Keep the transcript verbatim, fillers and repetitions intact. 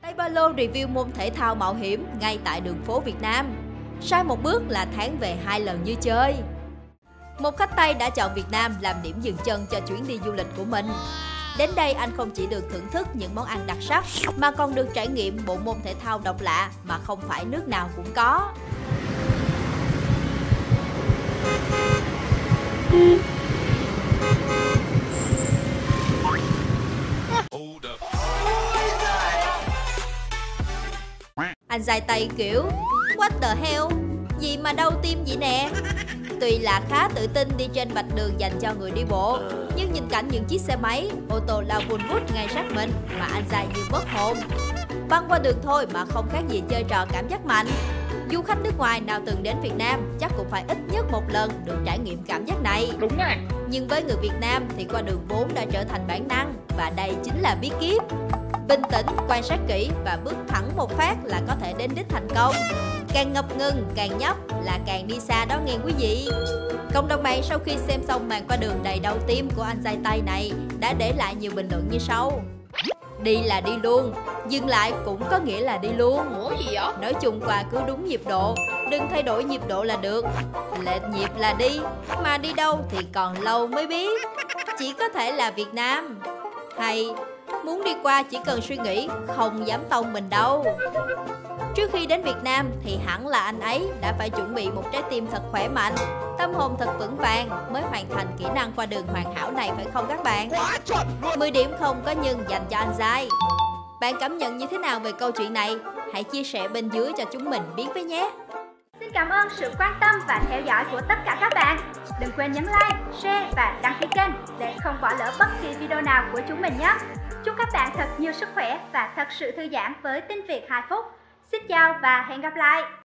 Hai ba lô review môn thể thao mạo hiểm ngay tại đường phố Việt Nam. Sai một bước là tháng về hai lần như chơi. Một khách Tây đã chọn Việt Nam làm điểm dừng chân cho chuyến đi du lịch của mình. Đến đây anh không chỉ được thưởng thức những món ăn đặc sắc mà còn được trải nghiệm bộ môn thể thao độc lạ mà không phải nước nào cũng có. Anh giai tay kiểu what the hell, gì mà đau tim vậy nè. Tuy là khá tự tin đi trên vạch đường dành cho người đi bộ, nhưng nhìn cảnh những chiếc xe máy, ô tô lao vun vút ngay sát mình mà anh giai như mất hồn. Băng qua đường thôi mà không khác gì chơi trò cảm giác mạnh. Du khách nước ngoài nào từng đến Việt Nam chắc cũng phải ít nhất một lần được trải nghiệm cảm giác này. Đúng rồi. Nhưng với người Việt Nam thì qua đường vốn đã trở thành bản năng, và đây chính là bí kíp. Bình tĩnh, quan sát kỹ và bước thẳng một phát là có thể đến đích thành công. Càng ngập ngừng, càng nhấp là càng đi xa đó nghe quý vị. Cộng đồng mạng sau khi xem xong màn qua đường đầy đau tim của anh giai tay này đã để lại nhiều bình luận như sau. Đi là đi luôn, dừng lại cũng có nghĩa là đi luôn. Ủa gì vậy? Nói chung qua cứ đúng nhịp độ, đừng thay đổi nhịp độ là được. Lệch nhịp là đi, mà đi đâu thì còn lâu mới biết. Chỉ có thể là Việt Nam. Hay muốn đi qua chỉ cần suy nghĩ, không dám tông mình đâu. Trước khi đến Việt Nam thì hẳn là anh ấy đã phải chuẩn bị một trái tim thật khỏe mạnh, tâm hồn thật vững vàng mới hoàn thành kỹ năng qua đường hoàn hảo này, phải không các bạn? Quá chuẩn luôn. mười điểm không có nhưng dành cho anh giai. Bạn cảm nhận như thế nào về câu chuyện này? Hãy chia sẻ bên dưới cho chúng mình biết với nhé. Xin cảm ơn sự quan tâm và theo dõi của tất cả các bạn. Đừng quên nhấn like, share và đăng ký kênh để không bỏ lỡ bất kỳ video nào của chúng mình nhé. Chúc các bạn thật nhiều sức khỏe và thật sự thư giãn với tin Việt hai phút. Xin chào và hẹn gặp lại!